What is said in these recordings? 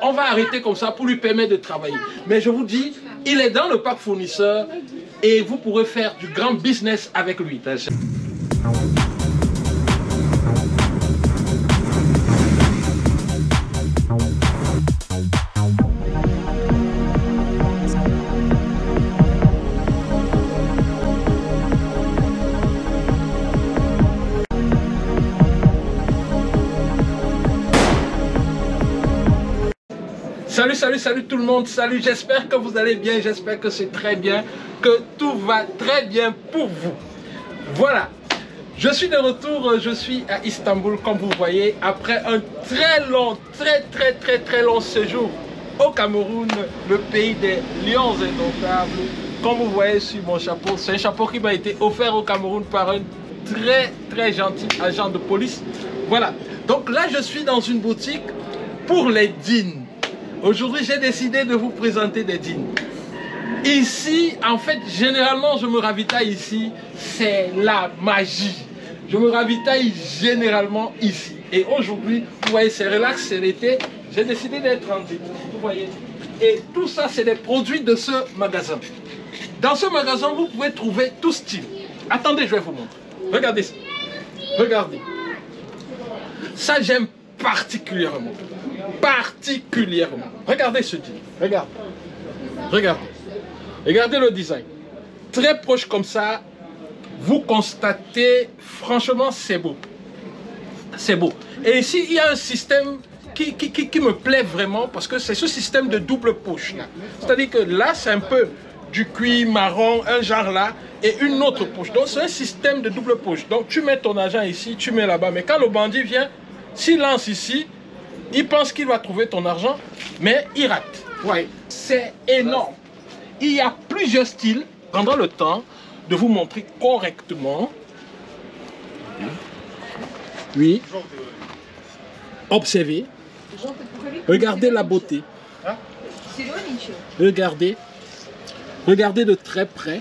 on va arrêter comme ça pour lui permettre de travailler. Mais je vous dis, il est dans le parc fournisseur et vous pourrez faire du grand business avec lui. Salut tout le monde, salut, j'espère que vous allez bien, j'espère que c'est très bien, que tout va très bien pour vous. Voilà, je suis de retour, je suis à Istanbul comme vous voyez, après un très long séjour au Cameroun, le pays des lions indomptables. Comme vous voyez sur mon chapeau, c'est un chapeau qui m'a été offert au Cameroun par un très gentil agent de police. Voilà, donc là je suis dans une boutique pour les dînes. Aujourd'hui, j'ai décidé de vous présenter des dînes. Ici, en fait, généralement, je me ravitaille ici. C'est la magie. Je me ravitaille généralement ici. Et aujourd'hui, vous voyez, c'est relax, c'est l'été. J'ai décidé d'être en dîne. Vous voyez. Et tout ça, c'est des produits de ce magasin. Dans ce magasin, vous pouvez trouver tout style. Attendez, je vais vous montrer. Regardez ça. Regardez. Ça, j'aime particulièrement. Regardez ce jean. Regardez le design. Très proche comme ça. Vous constatez, franchement, c'est beau. C'est beau. Et ici, il y a un système qui me plaît vraiment parce que c'est ce système de double poche là. C'est-à-dire que là, c'est un peu du cuir marron, un genre là, et une autre poche. Donc, c'est un système de double poche. Donc, tu mets ton argent ici, tu mets là-bas. Mais quand le bandit vient, s'il lance ici, il pense qu'il va trouver ton argent, mais il rate. Ouais. C'est énorme. Il y a plusieurs styles. Prendra le temps de vous montrer correctement. Oui. Observez. Regardez la beauté. Regardez. Regardez de très près.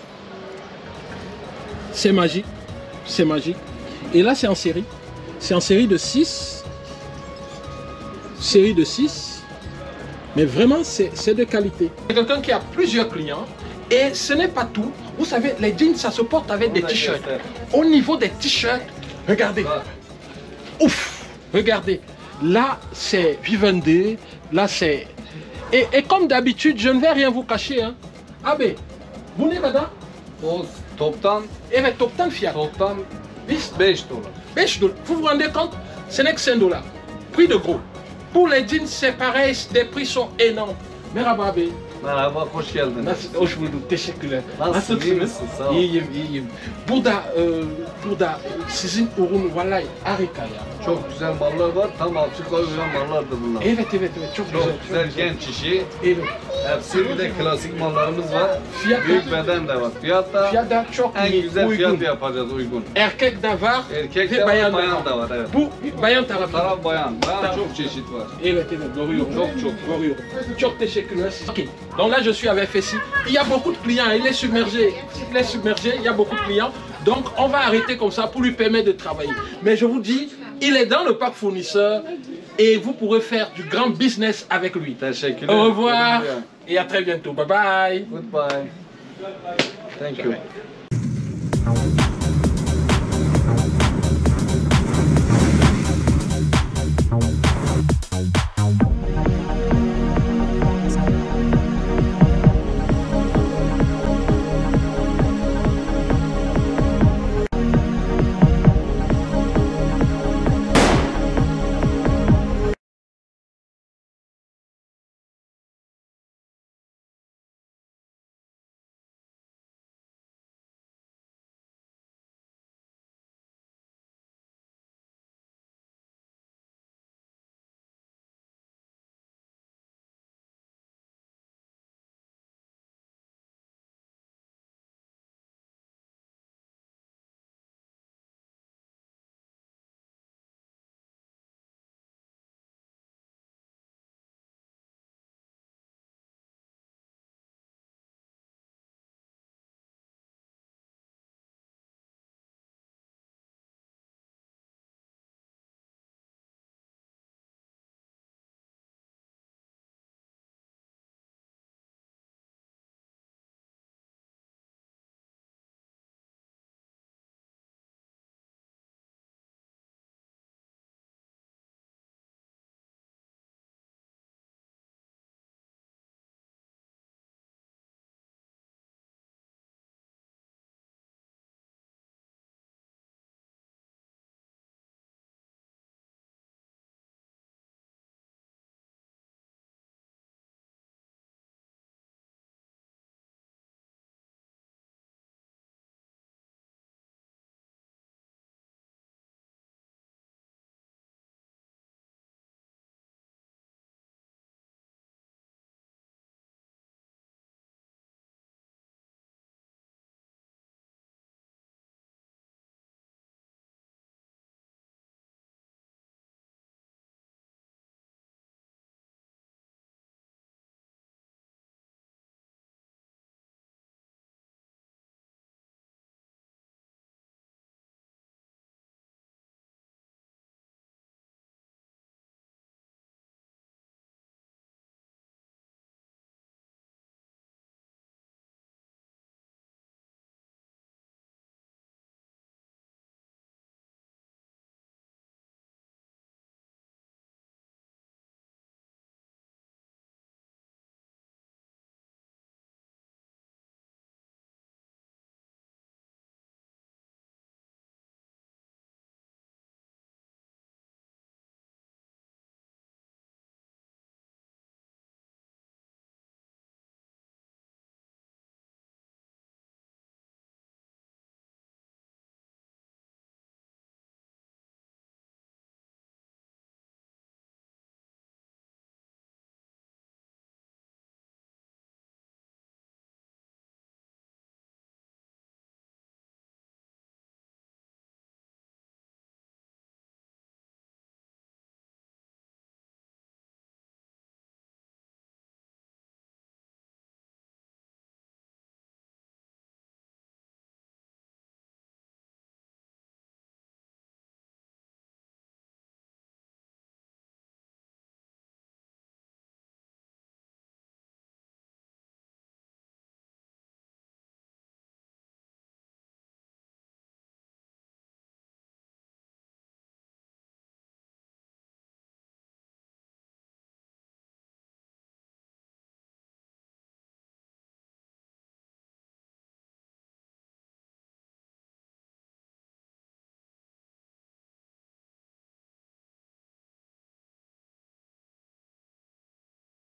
C'est magique. C'est magique. Et là, c'est en série. C'est en série de 6. Série de 6, mais vraiment c'est de qualité. C'est quelqu'un qui a plusieurs clients et ce n'est pas tout. Vous savez, les jeans ça se porte avec des t-shirts. Au niveau des t-shirts, regardez. Ouf, regardez. Là c'est Vivendi, là c'est... Et comme d'habitude, je ne vais rien vous cacher. Hein. Abi, bu ne kadar? O toptan, Evet toptan fiyat. toptan Biz 5 dolar. 5 dollars. Vous vous rendez compte? Ce n'est que 5 $. Prix de gros. Pour les jeans, c'est pareil, les prix sont énormes. Merhaba abi. Merhaba, hoş geldin. Nasıl? Hoş bulduk, teşekkürler. Nasılsın, iyi misin? Sağ ol. İyiyim. Burada sizin ürün vallahi harika ya. Çok güzel mallar var, tam Afrika uyan mallardır bunlar. Evet, çok güzel genç işi. Evet. Hepsi bir de klasik mallarımız var. Fiyat Büyük beden de var. Fiyat da çok en iyi, güzel fiyat uygun. yapacağız, uygun. Erkek de var, Erkek ve de var, bayan bayan da var. Evet. Bu bayan tarafı. Taraf bayan. Bayan Taraf. çok çeşit var. Evet, doğru yorum. Çok doğru yorum. Çok teşekkürler. Ok. Donc là, je suis avec Fessi. Il y a beaucoup de clients, il est submergé, il y a beaucoup de clients. Donc on va arrêter comme ça pour lui permettre de travailler. Mais je vous dis, il est dans le parc fournisseur et vous pourrez faire du grand business avec lui. Teşekkürler. Au revoir et à très bientôt. Bye bye. Goodbye. Thank you.